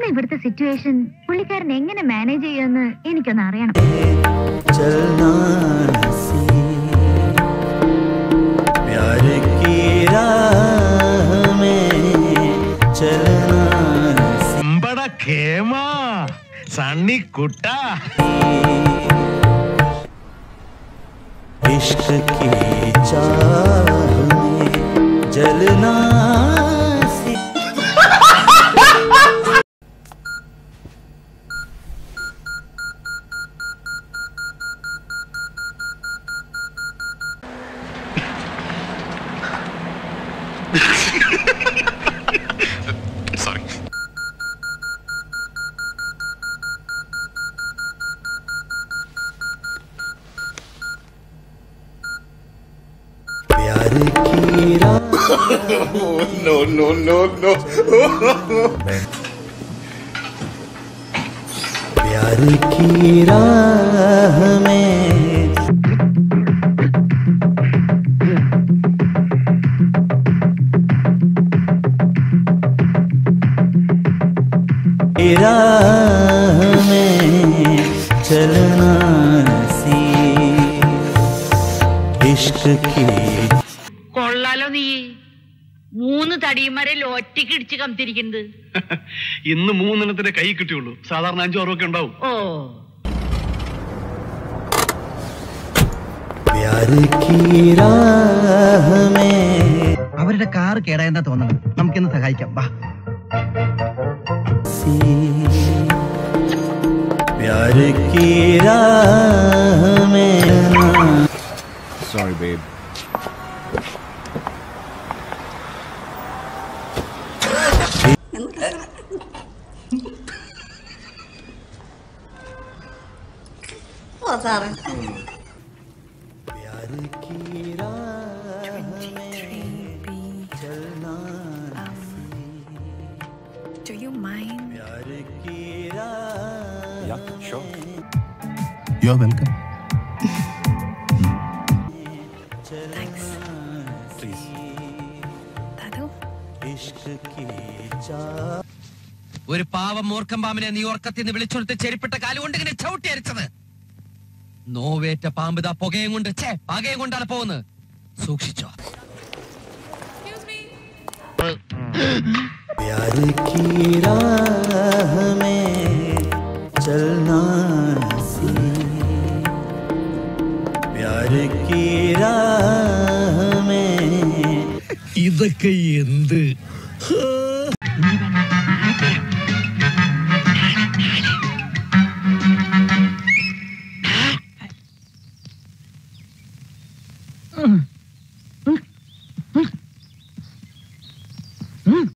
ഇവിടുത്തെ സിറ്റുവേഷൻ പുള്ളിക്കാരൻ എങ്ങനെ മാനേജ് ചെയ്യുമെന്ന് എനിക്കൊന്ന് അറിയണം. इश्क की चाह में जलना Sorry. No. प्यार की राह में राह में चलना सी इश्क की കൊള്ളാലോ നീ 3 തടിയന്മാരെ ഒറ്റയ്ക്ക് ഇടിച്ച് കംതിരിക്കുന്നത്. ഇന്ന് 3 എണ്ണത്തിന്റെ കൈ കിട്ടിയുള്ളൂ. സാധാരണ 5 6 ഒക്കെ ഉണ്ടാവും. ഓ प्यार की राह में അവരുടെ കാർ കേടായെന്നാ തോന്നുന്നത്. നമുക്കിന്ന് സഹായിക്കാം. വാ. प्यार की राह में Sorry, babe. प्यार की राह में चलना Do you mind? प्यार की राह Yeah, sure. You're welcome. Thanks. Please. Dadu? इश्क की चाह ഒരു പാവം മൂർഖം പാമ്പിനെ നീ ഓർക്കത്തിൽ നിന്ന് വിളിച്ചെടുത്ത് ചെരിപ്പിട്ട കാലുകൊണ്ട് ഇങ്ങനെ ചവിട്ടി അരിച്ചത്. നോവേറ്റ പാമ്പ് ദാ പുകയും കൊണ്ട് പകയും കൊണ്ടാണ് പോകുന്നത്. സൂക്ഷിച്ചോ. प्यार की राह में चलना सी प्यार की राह में ഇതൊക്കെ എന്ത്?